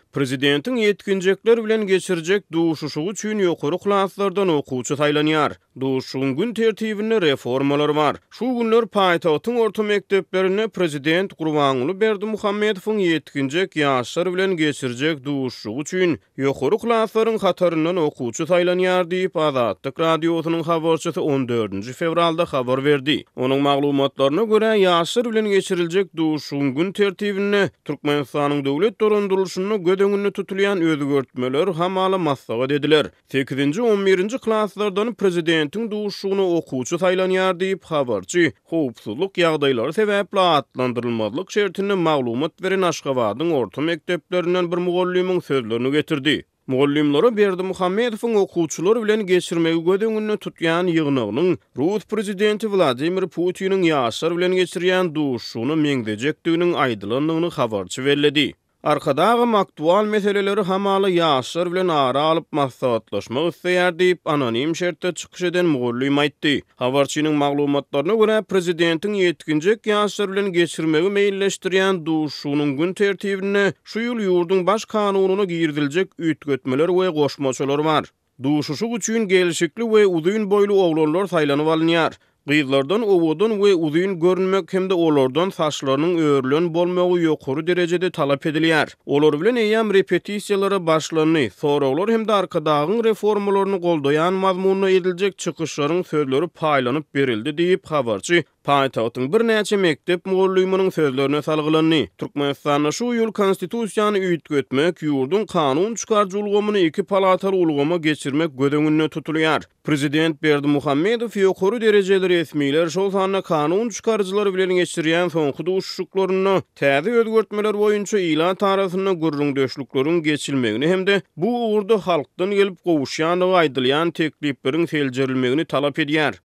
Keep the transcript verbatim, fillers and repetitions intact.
Prezidentin yetkinjekler bilen geçirecek duşuşu üçin ýokary klaslardan okuwçy taýlanýar. Duşuşyň gün tertibinde reformalar bar. Şu günler paýtagtyň orta mekdeplerine prezident Gurbanuly Berdimuhammedowyň yetkinjek ýaşlar bilen geçirecek duşuşu üçin ýokary klaslaryň hataryndan okuwçy taýlanýar diýip Azatlyk radiosynyň habarçysy on dördünji fevralda habar berdi. Onuň maglumatlaryna görä ýaşlar bilen geçiriljek duşuşyň gün tertibine Türkmenistanyň döwlet dorundurulşyny gödöňünde tutulýan özgörtmeler hamala maslahat ediler. sekizinji on birinji klaslardan prezidentiň duşuşyny okuwçy taýlanýar diýip habarçy howpsuzlyk ýagdaýlary sebäpli atlandyrylmazlyk şertine maglumat beren Aşgabatyň orta mekdeplerinden bir mugallimiň sözlerini getirdi. Mugallimlere Berdimuhammedowyň okuwçylar bilen geçirmegi gödöňünde tutýan ýygnagynyň Rus prezidenti Vladimir Putiniň ýaşlar bilen geçirýän duşuşyny meňdejekdiginiň aýdylanlygyny habarçy bellädi. Arkadagy aktual meseleleri hamaly ýaşlar bilen ara alyp maslahatlaşmak isleýär diýip anonim şertde çykyş eden mugallim aýtdy. Habarçynyň maglumatlaryna görä prezidentiň yetkinjek ýaşlar bilen geçirmegi meýilleşdirýän duşuşynyň gün tertibine şu ýyl ýurduň baş kanunyna girdiljek üýtgetmeler we goşmaçylar bar. Duşuşy üçin gelişikli we uzun boylu oglanlar taýlanyp alynýar. Gyzlardan owodan we uzun görünmek hemde olardan saçlarynyň örlen bolmagy ýokary derejede talap edilýär. Olar bilen eýam repetisiýalara başlany, soraglar hemde arkadagyň reformalaryny goldaýan mazmunna ediljek çykyşlaryň sözleri paýlanyp berildi diýip habarçy paýtagtyň bir näçe mektep mugallimining sözlerine salgylany. Türkmenistanda şu ýyl konstitusiýany üýtgetmek, ýurdun kanun çykarjylygymyny iki palataly ulgama geçirmek gödöňünde tutulýar. Prezident Berdimuhammedow ýokary derejeli resmiler şol sanda kanun çykarjylary bilen geçirýän soňky duşuşyklaryny täze özgörtmeler boýunça ilan tarasyna gürrüňdeşlikleriň geçilmegini hemde bu uğurda halkdan gelip gowuşýan we aýdylýan teklipleriň seljerilmegini talap edýär.